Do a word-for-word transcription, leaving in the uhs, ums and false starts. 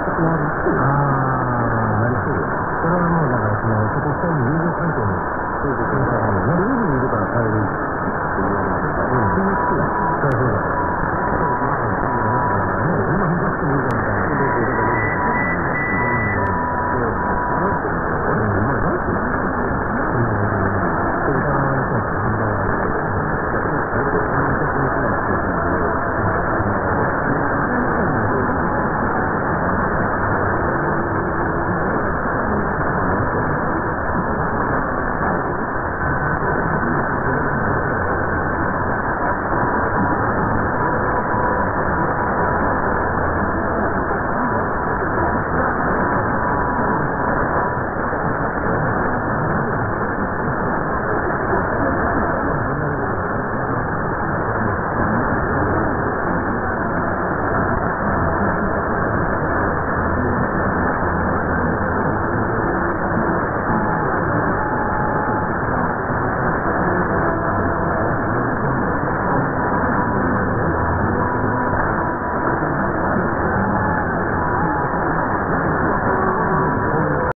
ああ、ありそうです。それはもうだからそのそこふたりの友情関係のそうですね。なんで海にいるから帰るって言われるとか、そういう人はそうそうだ。今昔からいるじゃ